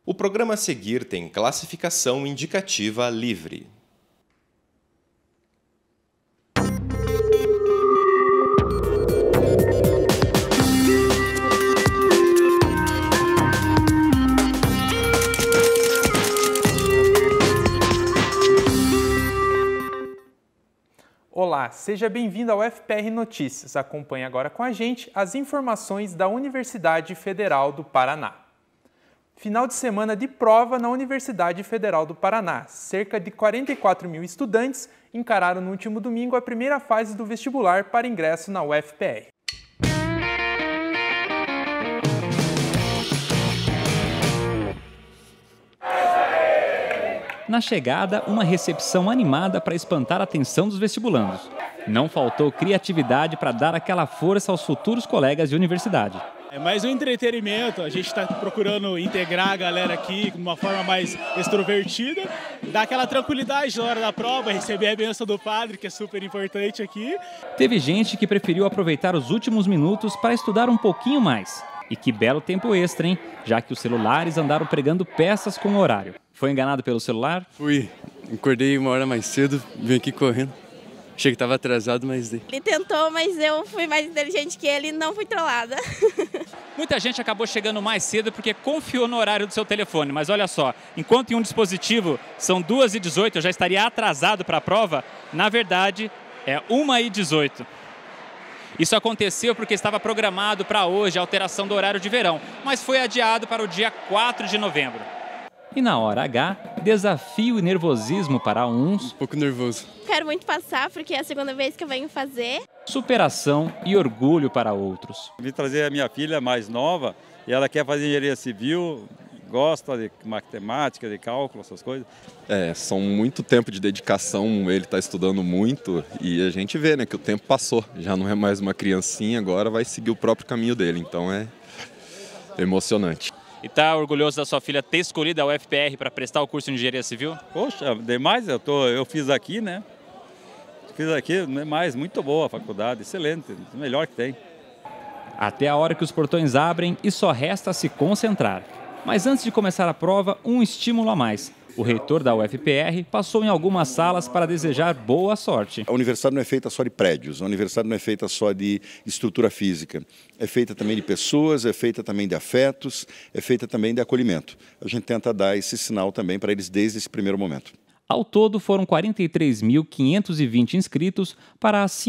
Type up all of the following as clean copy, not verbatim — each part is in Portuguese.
O programa a seguir tem classificação indicativa livre. Olá, seja bem-vindo ao FPR Notícias. Acompanhe agora com a gente as informações da Universidade Federal do Paraná. Final de semana de prova na Universidade Federal do Paraná. Cerca de 44 mil estudantes encararam no último domingo a primeira fase do vestibular para ingresso na UFPR. Na chegada, uma recepção animada para espantar a atenção dos vestibulandos. Não faltou criatividade para dar aquela força aos futuros colegas de universidade. É mais um entretenimento, a gente está procurando integrar a galera aqui de uma forma mais extrovertida, dar aquela tranquilidade na hora da prova, receber a bênção do padre, que é super importante aqui. Teve gente que preferiu aproveitar os últimos minutos para estudar um pouquinho mais. E que belo tempo extra, hein? Já que os celulares andaram pregando peças com o horário. Foi enganado pelo celular? Fui. Acordei uma hora mais cedo, vim aqui correndo. Achei que estava atrasado, mas... Ele tentou, mas eu fui mais inteligente que ele e não fui trollada. Muita gente acabou chegando mais cedo porque confiou no horário do seu telefone. Mas olha só, enquanto em um dispositivo são 2h18, eu já estaria atrasado para a prova, na verdade é 1h18. Isso aconteceu porque estava programado para hoje a alteração do horário de verão, mas foi adiado para o dia 4 de novembro. E na hora H, desafio e nervosismo para uns. Um pouco nervoso. Quero muito passar porque é a segunda vez que eu venho fazer. Superação e orgulho para outros. Vim trazer a minha filha mais nova e ela quer fazer engenharia civil, gosta de matemática, de cálculo, essas coisas. São muito tempo de dedicação, ele está estudando muito e a gente vê, né, que o tempo passou. Já não é mais uma criancinha, agora vai seguir o próprio caminho dele, então é emocionante. E está orgulhoso da sua filha ter escolhido a UFPR para prestar o curso de engenharia civil? Poxa, demais, eu fiz aqui, né? Fiz aqui, demais, muito boa a faculdade, excelente, o melhor que tem. Até a hora que os portões abrem e só resta se concentrar. Mas antes de começar a prova, um estímulo a mais. O reitor da UFPR passou em algumas salas para desejar boa sorte. A universidade não é feita só de prédios, a universidade não é feita só de estrutura física. É feita também de pessoas, é feita também de afetos, é feita também de acolhimento. A gente tenta dar esse sinal também para eles desde esse primeiro momento. Ao todo, foram 43.520 inscritos para as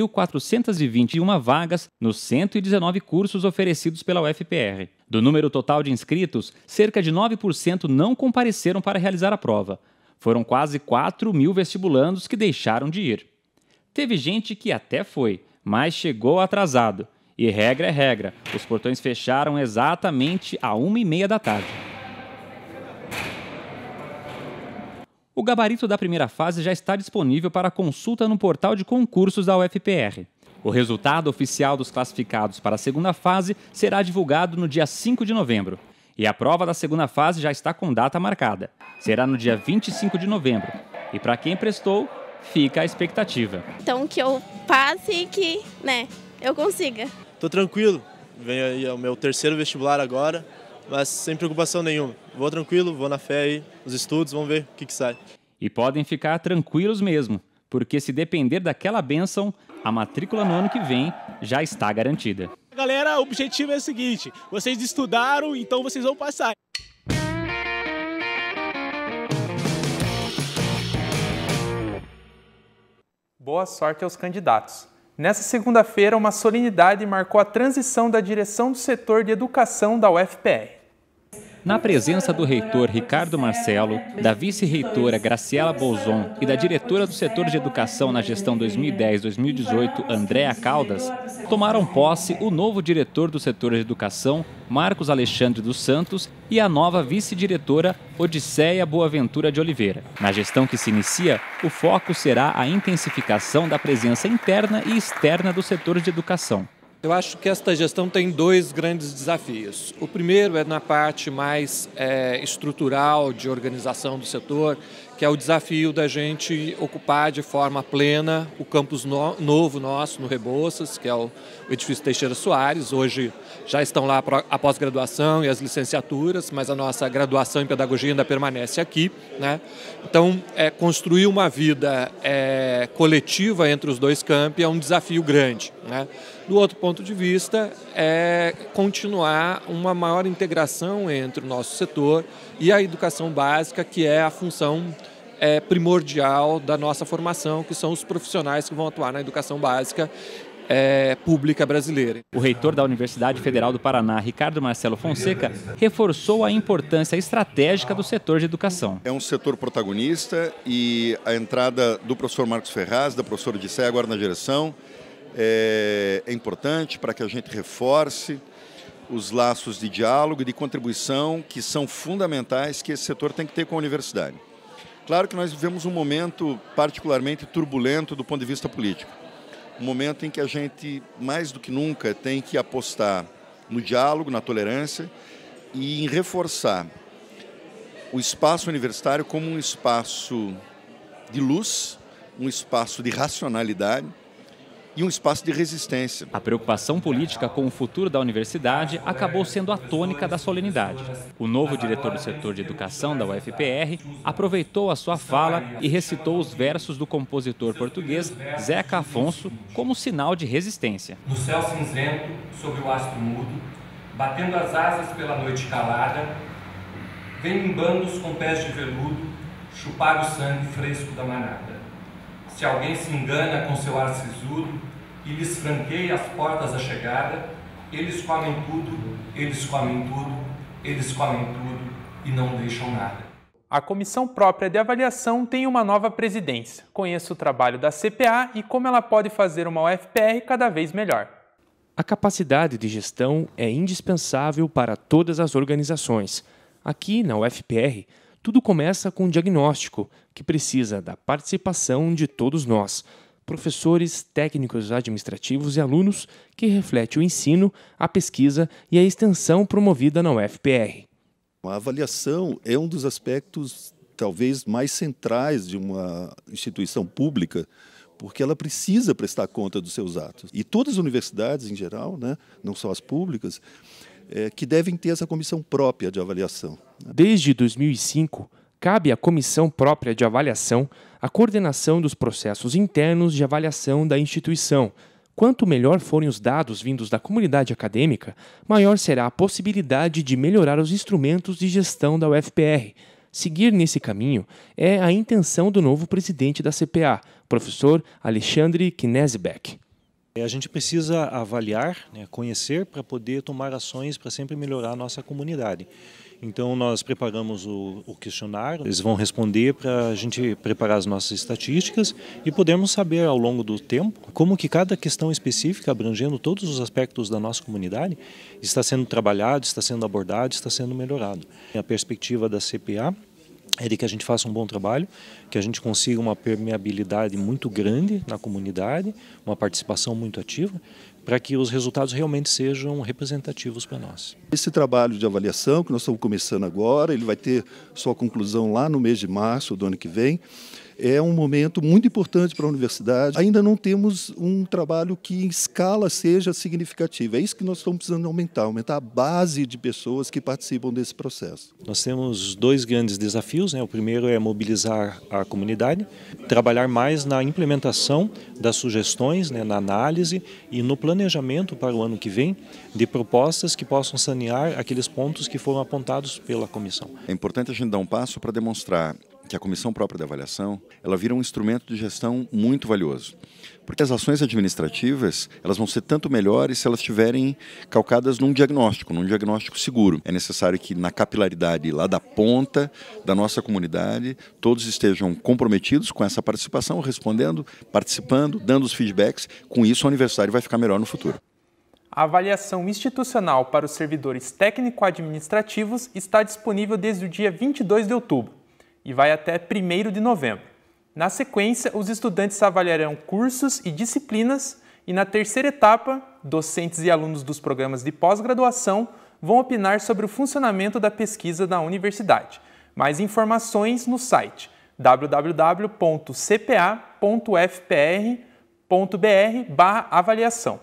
5.421 vagas nos 119 cursos oferecidos pela UFPR. Do número total de inscritos, cerca de 9% não compareceram para realizar a prova. Foram quase 4 mil vestibulandos que deixaram de ir. Teve gente que até foi, mas chegou atrasado. E regra é regra, os portões fecharam exatamente às 1h30 da tarde. O gabarito da primeira fase já está disponível para consulta no portal de concursos da UFPR. O resultado oficial dos classificados para a segunda fase será divulgado no dia 5 de novembro. E a prova da segunda fase já está com data marcada. Será no dia 25 de novembro. E para quem prestou, fica a expectativa. Então que eu passe e que, eu consiga. Tô tranquilo. Venho aí ao meu terceiro vestibular agora, mas sem preocupação nenhuma. Vou tranquilo, vou na fé aí, os estudos, vamos ver o que sai. E podem ficar tranquilos mesmo, porque se depender daquela bênção, a matrícula no ano que vem já está garantida. Galera, o objetivo é o seguinte, vocês estudaram, então vocês vão passar. Boa sorte aos candidatos. Nessa segunda-feira, uma solenidade marcou a transição da direção do setor de educação da UFPR. Na presença do reitor Ricardo Marcelo, da vice-reitora Graciela Bolzon e da diretora do setor de educação na gestão 2010-2018, Andréa Caldas, tomaram posse o novo diretor do setor de educação, Marcos Alexandre dos Santos, e a nova vice-diretora, Odisseia Boaventura de Oliveira. Na gestão que se inicia, o foco será a intensificação da presença interna e externa do setor de educação. Eu acho que esta gestão tem dois grandes desafios. O primeiro é na parte mais estrutural de organização do setor, que é o desafio da gente ocupar de forma plena o campus novo nosso, no Rebouças, que é o edifício Teixeira Soares. Hoje já estão lá a pós-graduação e as licenciaturas, mas a nossa graduação em pedagogia ainda permanece aqui, né? Então, construir uma vida coletiva entre os dois campi é um desafio grande, né? Do outro ponto de vista, é continuar uma maior integração entre o nosso setor e a educação básica, que é a função primordial da nossa formação, que são os profissionais que vão atuar na educação básica pública brasileira. O reitor da Universidade Federal do Paraná, Ricardo Marcelo Fonseca, reforçou a importância estratégica do setor de educação. É um setor protagonista e a entrada do professor Marcos Ferraz, da professora Odisseia agora na direção, é importante para que a gente reforce os laços de diálogo e de contribuição que são fundamentais que esse setor tem que ter com a universidade. Claro que nós vivemos um momento particularmente turbulento do ponto de vista político. Um momento em que a gente, mais do que nunca, tem que apostar no diálogo, na tolerância e em reforçar o espaço universitário como um espaço de luz, um espaço de racionalidade e um espaço de resistência. A preocupação política com o futuro da universidade acabou sendo a tônica da solenidade. O novo diretor do setor de educação da UFPR aproveitou a sua fala e recitou os versos do compositor português Zeca Afonso como sinal de resistência. No céu cinzento, sob o astro mudo, batendo as asas pela noite calada, vem em bandos com pés de veludo, chupar o sangue fresco da manada. Se alguém se engana com seu ar sisudo e lhes franqueia as portas da chegada, eles comem tudo, eles comem tudo, eles comem tudo e não deixam nada. A Comissão Própria de Avaliação tem uma nova presidência. Conheça o trabalho da CPA e como ela pode fazer uma UFPR cada vez melhor. A capacidade de gestão é indispensável para todas as organizações. Aqui, na UFPR, tudo começa com um diagnóstico, que precisa da participação de todos nós, professores, técnicos administrativos e alunos, que reflete o ensino, a pesquisa e a extensão promovida na UFPR. A avaliação é um dos aspectos talvez mais centrais de uma instituição pública, porque ela precisa prestar conta dos seus atos. E todas as universidades, em geral, né, não só as públicas, que devem ter essa comissão própria de avaliação. Desde 2005, cabe à Comissão Própria de Avaliação a coordenação dos processos internos de avaliação da instituição. Quanto melhor forem os dados vindos da comunidade acadêmica, maior será a possibilidade de melhorar os instrumentos de gestão da UFPR. Seguir nesse caminho é a intenção do novo presidente da CPA, professor Alexandre Knezebeck. A gente precisa avaliar, conhecer, para poder tomar ações para sempre melhorar a nossa comunidade. Então nós preparamos o questionário, eles vão responder para a gente preparar as nossas estatísticas e podermos saber ao longo do tempo como que cada questão específica, abrangendo todos os aspectos da nossa comunidade, está sendo trabalhado, está sendo abordado, está sendo melhorado. A perspectiva da CPA é de que a gente faça um bom trabalho, que a gente consiga uma permeabilidade muito grande na comunidade, uma participação muito ativa, para que os resultados realmente sejam representativos para nós. Esse trabalho de avaliação que nós estamos começando agora, ele vai ter sua conclusão lá no mês de março do ano que vem. É um momento muito importante para a universidade. Ainda não temos um trabalho que em escala seja significativo. É isso que nós estamos precisando aumentar a base de pessoas que participam desse processo. Nós temos dois grandes desafios, O primeiro é mobilizar a comunidade, trabalhar mais na implementação das sugestões, na análise e no planejamento para o ano que vem de propostas que possam sanear aqueles pontos que foram apontados pela comissão. É importante a gente dar um passo para demonstrar que a Comissão Própria de Avaliação, ela vira um instrumento de gestão muito valioso. Porque as ações administrativas, elas vão ser tanto melhores se elas estiverem calcadas num diagnóstico seguro. É necessário que na capilaridade lá da ponta da nossa comunidade, todos estejam comprometidos com essa participação, respondendo, participando, dando os feedbacks. Com isso, a universidade vai ficar melhor no futuro. A avaliação institucional para os servidores técnico-administrativos está disponível desde o dia 22 de outubro. E vai até 1º de novembro. Na sequência, os estudantes avaliarão cursos e disciplinas e, na terceira etapa, docentes e alunos dos programas de pós-graduação vão opinar sobre o funcionamento da pesquisa na universidade. Mais informações no site www.cpa.fpr.br/avaliação.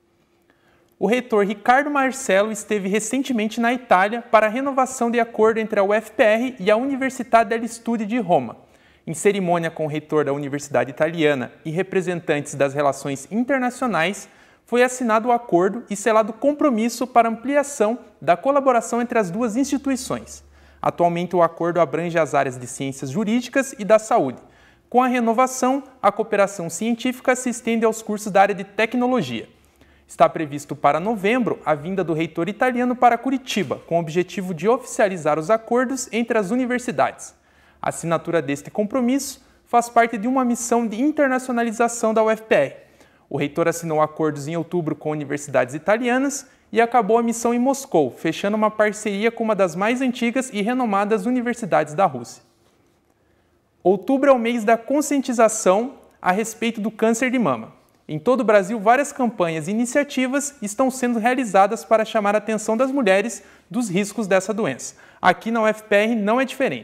O reitor Ricardo Marcelo esteve recentemente na Itália para a renovação de acordo entre a UFPR e a Università degli Studi de Roma. Em cerimônia com o reitor da Universidade Italiana e representantes das relações internacionais, foi assinado o acordo e selado compromisso para ampliação da colaboração entre as duas instituições. Atualmente, o acordo abrange as áreas de ciências jurídicas e da saúde. Com a renovação, a cooperação científica se estende aos cursos da área de tecnologia. Está previsto para novembro a vinda do reitor italiano para Curitiba, com o objetivo de oficializar os acordos entre as universidades. A assinatura deste compromisso faz parte de uma missão de internacionalização da UFPR. O reitor assinou acordos em outubro com universidades italianas e acabou a missão em Moscou, fechando uma parceria com uma das mais antigas e renomadas universidades da Rússia. Outubro é o mês da conscientização a respeito do câncer de mama. Em todo o Brasil, várias campanhas e iniciativas estão sendo realizadas para chamar a atenção das mulheres dos riscos dessa doença. Aqui na UFPR não é diferente.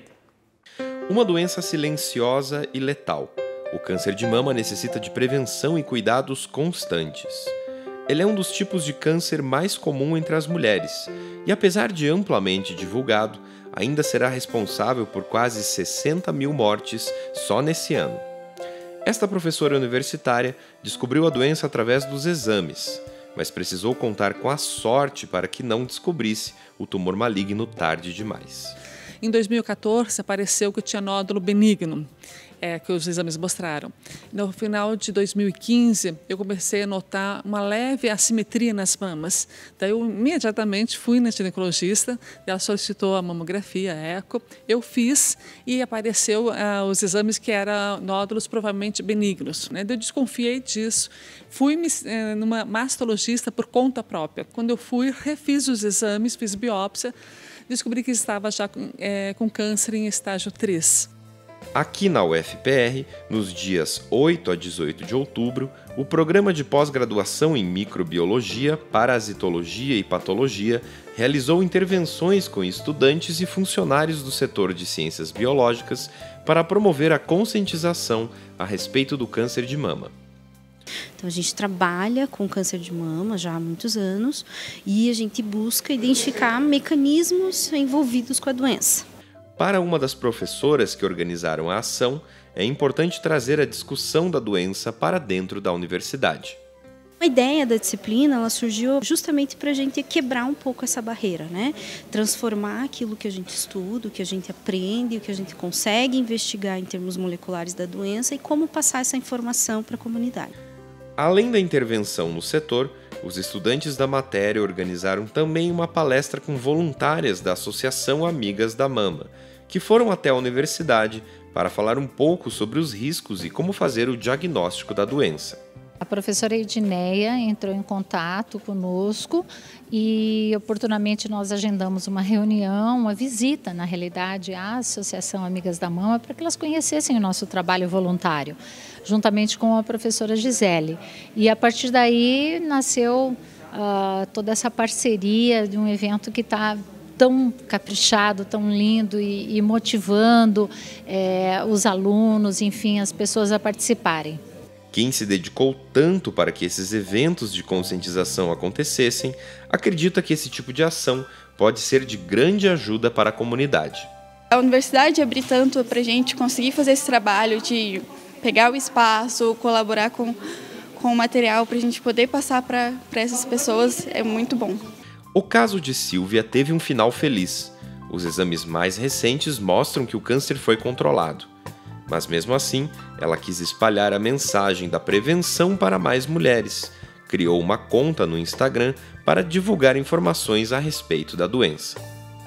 Uma doença silenciosa e letal. O câncer de mama necessita de prevenção e cuidados constantes. Ele é um dos tipos de câncer mais comum entre as mulheres e, apesar de amplamente divulgado, ainda será responsável por quase 60 mil mortes só nesse ano. Esta professora universitária descobriu a doença através dos exames, mas precisou contar com a sorte para que não descobrisse o tumor maligno tarde demais. Em 2014, apareceu que eu tinha nódulo benigno, que os exames mostraram. No final de 2015, eu comecei a notar uma leve assimetria nas mamas. Daí eu imediatamente fui na ginecologista, ela solicitou a mamografia, a eco, eu fiz e apareceu os exames que eram nódulos provavelmente benignos. Daí eu desconfiei disso. Fui numa mastologista por conta própria. Quando eu fui, refiz os exames, fiz biópsia, descobri que estava já com câncer em estágio 3. Aqui na UFPR, nos dias 8 a 18 de outubro, o programa de pós-graduação em microbiologia, parasitologia e patologia realizou intervenções com estudantes e funcionários do setor de ciências biológicas para promover a conscientização a respeito do câncer de mama. Então, a gente trabalha com câncer de mama já há muitos anos e a gente busca identificar mecanismos envolvidos com a doença. Para uma das professoras que organizaram a ação, é importante trazer a discussão da doença para dentro da universidade. A ideia da disciplina ela surgiu justamente para a gente quebrar um pouco essa barreira, né? Transformar aquilo que a gente estuda, o que a gente aprende, o que a gente consegue investigar em termos moleculares da doença e como passar essa informação para a comunidade. Além da intervenção no setor, os estudantes da matéria organizaram também uma palestra com voluntárias da Associação Amigas da Mama, que foram até a universidade para falar um pouco sobre os riscos e como fazer o diagnóstico da doença. A professora Edneia entrou em contato conosco e oportunamente nós agendamos uma reunião, uma visita, na realidade, à Associação Amigas da Mama para que elas conhecessem o nosso trabalho voluntário, juntamente com a professora Gisele. E a partir daí nasceu toda essa parceria de um evento que está tão caprichado, tão lindo e motivando os alunos, enfim, as pessoas a participarem. Quem se dedicou tanto para que esses eventos de conscientização acontecessem, acredita que esse tipo de ação pode ser de grande ajuda para a comunidade. A universidade abrir tanto para a gente conseguir fazer esse trabalho de pegar o espaço, colaborar com o material para a gente poder passar para essas pessoas é muito bom. O caso de Silvia teve um final feliz. Os exames mais recentes mostram que o câncer foi controlado. Mas mesmo assim, ela quis espalhar a mensagem da prevenção para mais mulheres. Criou uma conta no Instagram para divulgar informações a respeito da doença.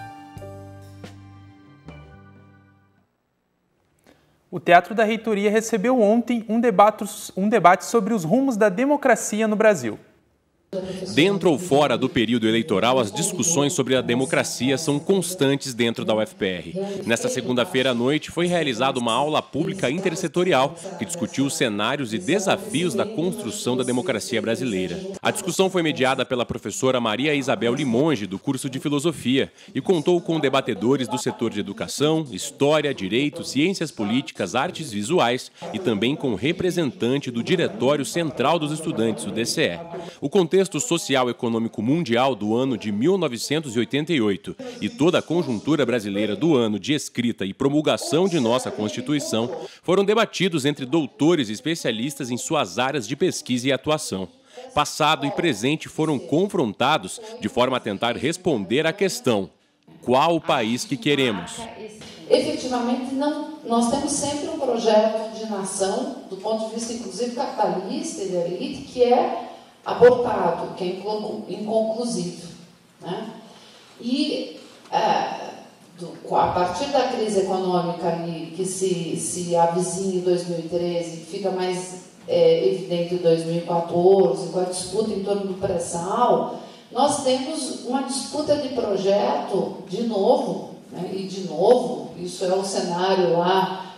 O Teatro da Reitoria recebeu ontem um debate sobre os rumos da democracia no Brasil. Dentro ou fora do período eleitoral, as discussões sobre a democracia são constantes dentro da UFPR. Nesta segunda-feira à noite, foi realizada uma aula pública intersetorial que discutiu os cenários e desafios da construção da democracia brasileira. A discussão foi mediada pela professora Maria Isabel Limonge, do curso de Filosofia, e contou com debatedores do setor de educação, história, direito, ciências políticas, artes visuais e também com representante do Diretório Central dos Estudantes, o DCE. O contexto social e econômico mundial do ano de 1988 e toda a conjuntura brasileira do ano de escrita e promulgação de nossa Constituição foram debatidos entre doutores e especialistas em suas áreas de pesquisa e atuação. Passado e presente foram confrontados de forma a tentar responder à questão: qual o país que queremos? Efetivamente, nós temos sempre um projeto de nação, do ponto de vista inclusive capitalista e da elite, que é abortado, que é inconclusivo, né? E a partir da crise econômica que se avizinha em 2013, que fica mais evidente em 2014, com a disputa em torno do pré-sal, nós temos uma disputa de projeto de novo, né? E de novo, isso é o cenário lá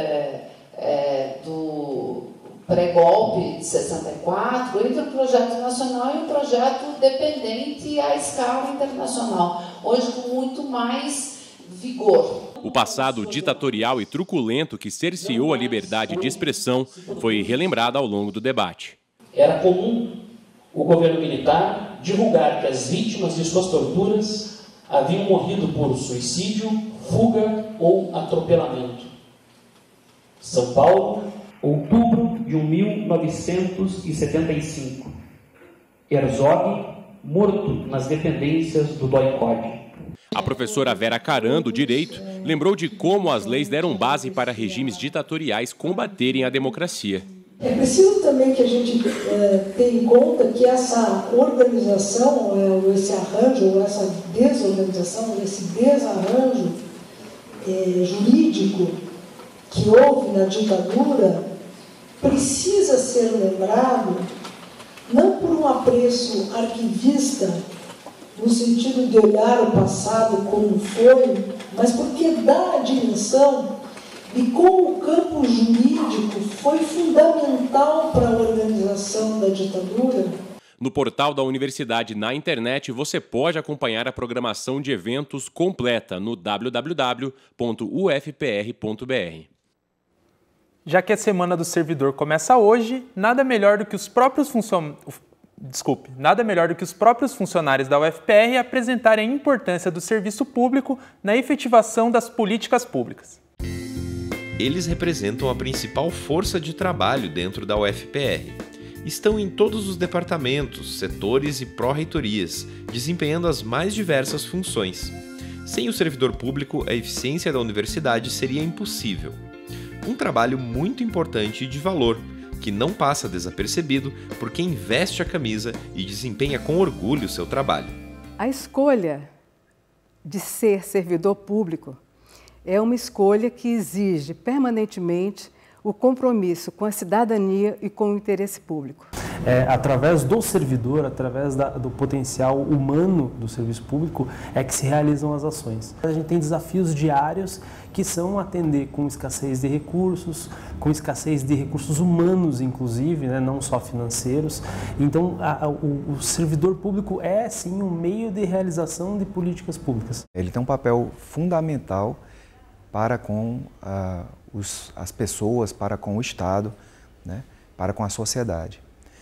do pré-golpe de 64, entre o projeto nacional e o projeto dependente à escala internacional, hoje com muito mais vigor. O passado ditatorial e truculento que cerceou a liberdade de expressão foi relembrado ao longo do debate. Era comum o governo militar divulgar que as vítimas de suas torturas haviam morrido por suicídio, fuga ou atropelamento. São Paulo, outubro de 1975. Herzog, morto nas dependências do DOI-CODE. A professora Vera Caran, do Direito, lembrou de como as leis deram base para regimes ditatoriais combaterem a democracia. É preciso também que a gente tenha em conta que essa organização, ou esse arranjo, ou essa desorganização, ou esse desarranjo jurídico que houve na ditadura precisa ser lembrado não por um apreço arquivista, no sentido de olhar o passado como foi, mas porque dá a dimensão de como o campo jurídico foi fundamental para a organização da ditadura. No portal da universidade na internet, você pode acompanhar a programação de eventos completa no www.ufpr.br. Já que a Semana do Servidor começa hoje, nada melhor do que os próprios funcionários da UFPR apresentarem a importância do serviço público na efetivação das políticas públicas. Eles representam a principal força de trabalho dentro da UFPR. Estão em todos os departamentos, setores e pró-reitorias, desempenhando as mais diversas funções. Sem o servidor público, a eficiência da universidade seria impossível. Um trabalho muito importante e de valor, que não passa desapercebido por quem veste a camisa e desempenha com orgulho seu trabalho. A escolha de ser servidor público é uma escolha que exige permanentemente o compromisso com a cidadania e com o interesse público. Através do servidor, através do potencial humano do serviço público, é que se realizam as ações. A gente tem desafios diários que são atender com escassez de recursos, humanos, inclusive, né, não só financeiros. Então, o servidor público é, sim, um meio de realização de políticas públicas. Ele tem um papel fundamental para com as pessoas, para com o Estado, né, para com a sociedade.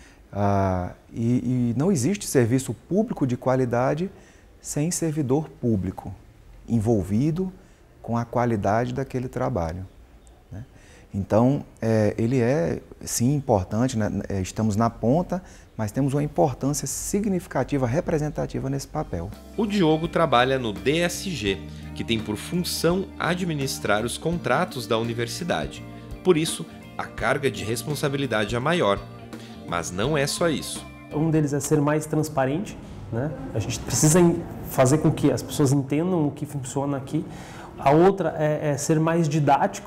E não existe serviço público de qualidade sem servidor público envolvido com a qualidade daquele trabalho, né? Então, ele é, sim, importante, né? Estamos na ponta, mas temos uma importância significativa, representativa nesse papel. O Diogo trabalha no DSG, que tem por função administrar os contratos da universidade. Por isso, a carga de responsabilidade é maior. Mas não é só isso. Um deles é ser mais transparente, né? A gente precisa fazer com que as pessoas entendam o que funciona aqui. A outra é ser mais didáticos,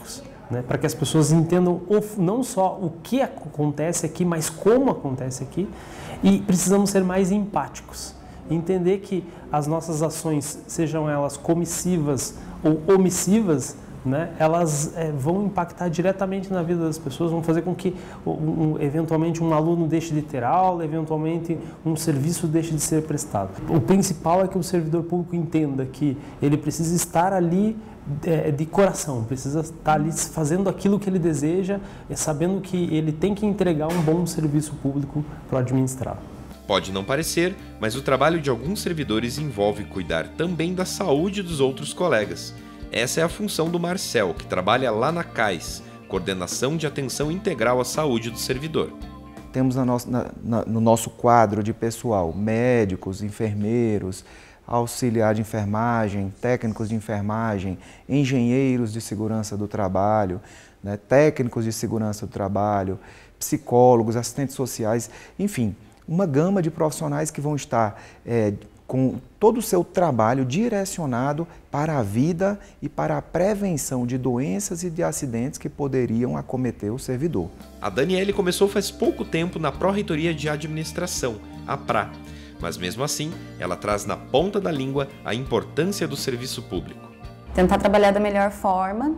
né, para que as pessoas entendam não só o que acontece aqui, mas como acontece aqui, e precisamos ser mais empáticos, entender que as nossas ações, sejam elas comissivas ou omissivas, né, elas vão impactar diretamente na vida das pessoas, vão fazer com que eventualmente um aluno deixe de ter aula, eventualmente um serviço deixe de ser prestado. O principal é que o servidor público entenda que ele precisa estar ali de coração, precisa estar ali fazendo aquilo que ele deseja, sabendo que ele tem que entregar um bom serviço público para o administrado. Pode não parecer, mas o trabalho de alguns servidores envolve cuidar também da saúde dos outros colegas. Essa é a função do Marcel, que trabalha lá na CAIS, Coordenação de Atenção Integral à Saúde do Servidor. Temos no nosso quadro de pessoal médicos, enfermeiros, auxiliar de enfermagem, técnicos de enfermagem, engenheiros de segurança do trabalho, né, técnicos de segurança do trabalho, psicólogos, assistentes sociais, enfim, uma gama de profissionais que vão estar com todo o seu trabalho direcionado para a vida e para a prevenção de doenças e de acidentes que poderiam acometer o servidor. A Daniele começou faz pouco tempo na Pró-Reitoria de Administração, a PRA, mas mesmo assim ela traz na ponta da língua a importância do serviço público. Tentar trabalhar da melhor forma,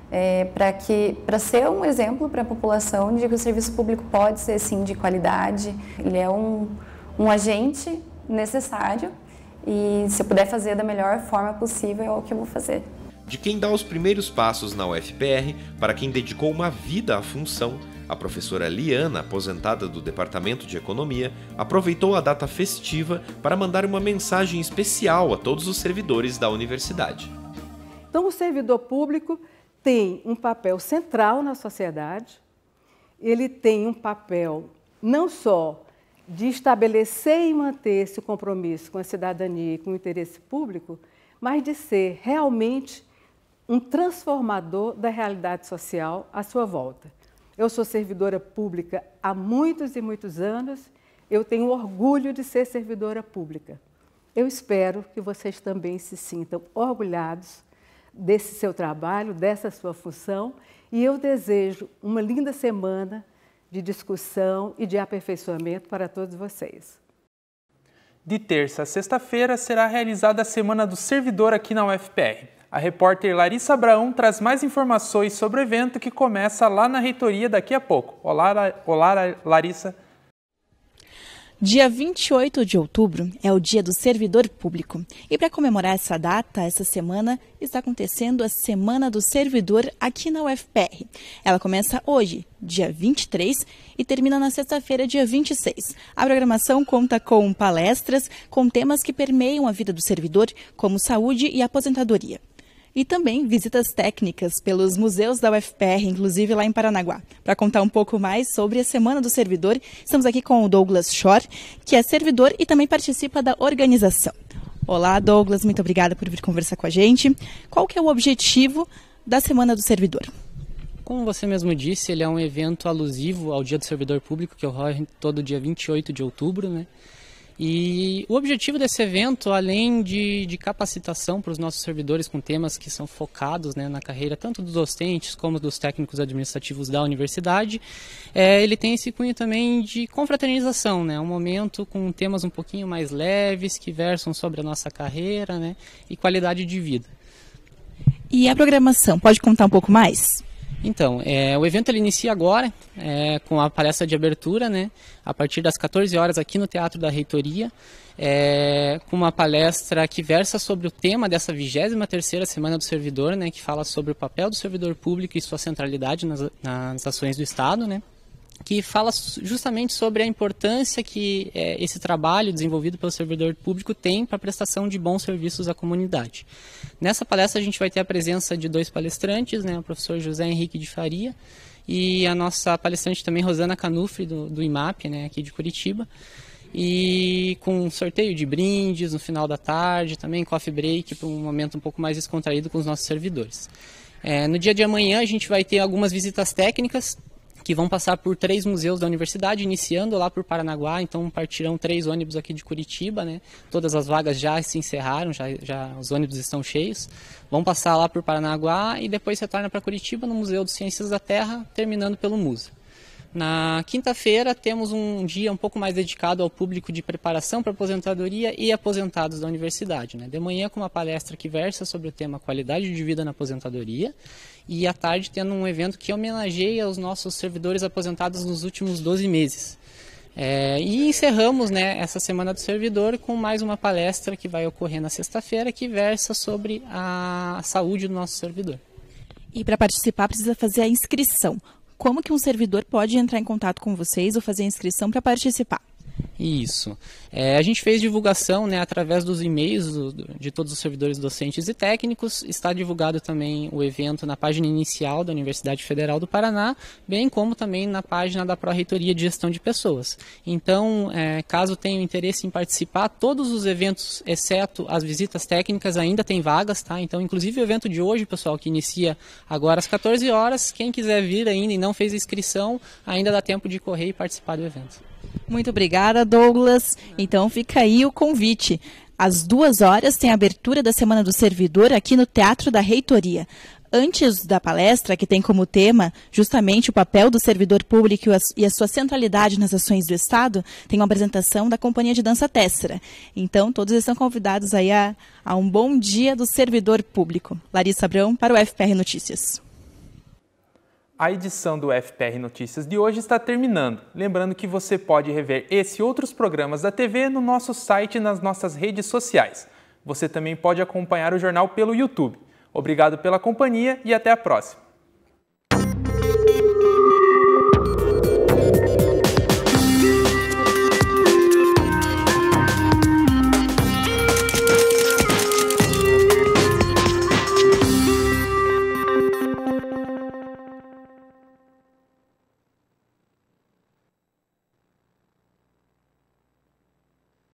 para ser um exemplo para a população de que o serviço público pode ser sim de qualidade, ele é um agente necessário. E se eu puder fazer da melhor forma possível, é o que eu vou fazer. De quem dá os primeiros passos na UFPR, para quem dedicou uma vida à função, a professora Liana, aposentada do Departamento de Economia, aproveitou a data festiva para mandar uma mensagem especial a todos os servidores da universidade. Então, o servidor público tem um papel central na sociedade, ele tem um papel não só de estabelecer e manter esse compromisso com a cidadania e com o interesse público, mas de ser realmente um transformador da realidade social à sua volta. Eu sou servidora pública há muitos e muitos anos, eu tenho orgulho de ser servidora pública. Eu espero que vocês também se sintam orgulhados desse seu trabalho, dessa sua função, e eu desejo uma linda semana de discussão e de aperfeiçoamento para todos vocês. De terça a sexta-feira será realizada a Semana do Servidor aqui na UFPR. A repórter Larissa Abraão traz mais informações sobre o evento que começa lá na reitoria daqui a pouco. Olá, Larissa. Dia 28 de outubro é o Dia do Servidor Público. E para comemorar essa data, essa semana, está acontecendo a Semana do Servidor aqui na UFPR. Ela começa hoje, dia 23, e termina na sexta-feira, dia 26. A programação conta com palestras com temas que permeiam a vida do servidor, como saúde e aposentadoria. E também visitas técnicas pelos museus da UFPR, inclusive lá em Paranaguá. Para contar um pouco mais sobre a Semana do Servidor, estamos aqui com o Douglas Schor, que é servidor e também participa da organização. Olá, Douglas, muito obrigada por vir conversar com a gente. Qual que é o objetivo da Semana do Servidor? Como você mesmo disse, ele é um evento alusivo ao Dia do Servidor Público, que ocorre todo dia 28 de outubro, né? E o objetivo desse evento, além de capacitação para os nossos servidores com temas que são focados, né, na carreira tanto dos docentes como dos técnicos administrativos da universidade, ele tem esse cunho também de confraternização, né, um momento com temas um pouquinho mais leves que versam sobre a nossa carreira, né, e qualidade de vida. E a programação, pode contar um pouco mais? Então, o evento ele inicia agora com a palestra de abertura, né, a partir das 14 horas aqui no Teatro da Reitoria, com uma palestra que versa sobre o tema dessa 23ª Semana do Servidor, né, que fala sobre o papel do servidor público e sua centralidade nas ações do Estado, né, que fala justamente sobre a importância que esse trabalho desenvolvido pelo servidor público tem para a prestação de bons serviços à comunidade. Nessa palestra a gente vai ter a presença de 2 palestrantes, né, o professor José Henrique de Faria e a nossa palestrante também, Rosana Canufri, do IMAP, né, aqui de Curitiba, e com sorteio de brindes no final da tarde, também coffee break para um momento um pouco mais descontraído com os nossos servidores. No dia de amanhã a gente vai ter algumas visitas técnicas que vão passar por 3 museus da universidade, iniciando lá por Paranaguá, então partirão 3 ônibus aqui de Curitiba, né? Todas as vagas já se encerraram, já os ônibus estão cheios. Vão passar lá por Paranaguá e depois retorna para Curitiba no Museu de Ciências da Terra, terminando pelo MUSA. Na quinta-feira temos um dia um pouco mais dedicado ao público de preparação para aposentadoria e aposentados da universidade, né? De manhã com uma palestra que versa sobre o tema qualidade de vida na aposentadoria e à tarde tendo um evento que homenageia os nossos servidores aposentados nos últimos 12 meses. E encerramos, né, essa Semana do Servidor com mais uma palestra que vai ocorrer na sexta-feira que versa sobre a saúde do nosso servidor. E para participar precisa fazer a inscrição. Como que um servidor pode entrar em contato com vocês ou fazer a inscrição para participar? Isso. A gente fez divulgação, né, através dos e-mails de todos os servidores docentes e técnicos. Está divulgado também o evento na página inicial da Universidade Federal do Paraná, bem como também na página da Pró-Reitoria de Gestão de Pessoas. Então, caso tenham interesse em participar, todos os eventos, exceto as visitas técnicas, ainda tem vagas, tá? Então, inclusive o evento de hoje, pessoal, que inicia agora às 14 horas, quem quiser vir ainda e não fez inscrição, ainda dá tempo de correr e participar do evento. Muito obrigada, Douglas. Então fica aí o convite. Às 2 horas tem a abertura da Semana do Servidor aqui no Teatro da Reitoria. Antes da palestra, que tem como tema justamente o papel do servidor público e a sua centralidade nas ações do Estado, tem uma apresentação da Companhia de Dança Tessera. Então todos estão convidados aí a um bom dia do servidor público. Larissa Abrão para o FPR Notícias. A edição do FPR Notícias de hoje está terminando. Lembrando que você pode rever esse e outros programas da TV no nosso site e nas nossas redes sociais. Você também pode acompanhar o jornal pelo YouTube. Obrigado pela companhia e até a próxima.